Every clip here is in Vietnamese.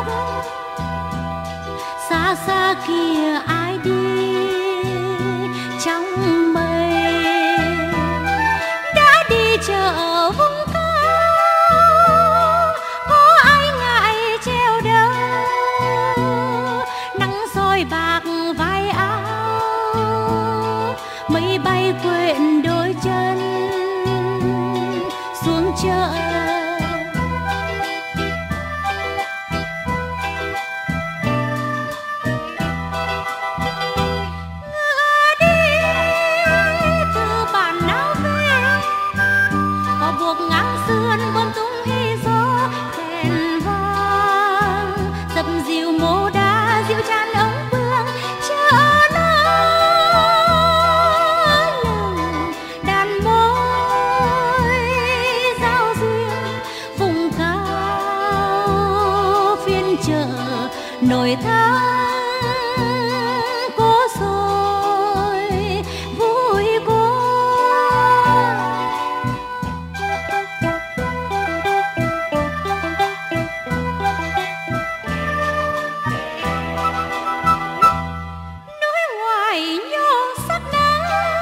xa xa kia ai đi trong mây, đã đi chợ vùng cao, có ai ngại treo đâu, nắng soi bạc vai áo, mây bay quện đôi chân xuống chợ. Nồi tháng cố sôi vui quá, núi ngoài nhô sắc nắng,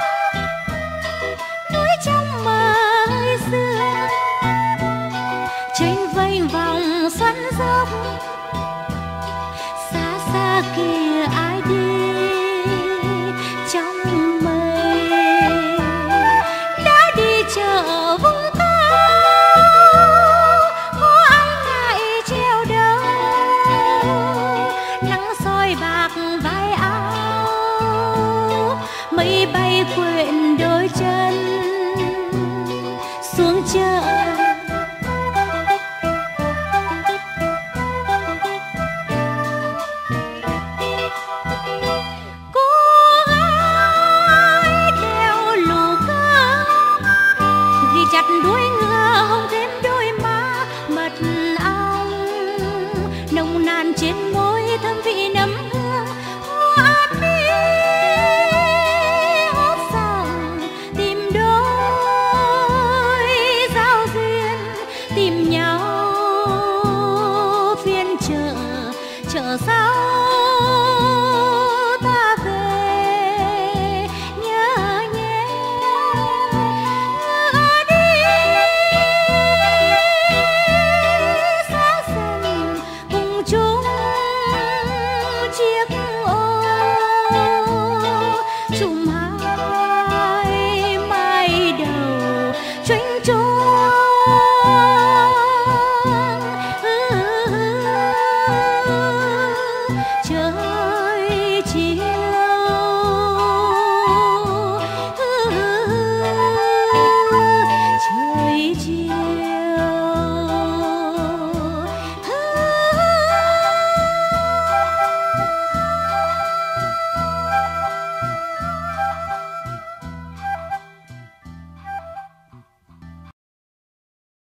núi trong mơ hơi xưa, tranh vênh vòng xoắn dốc, xa kia ai đi trong mây, đã đi chợ vùng cao, có ai ngại treo đâu, nắng soi bạc vai áo, mây bay quện đôi chân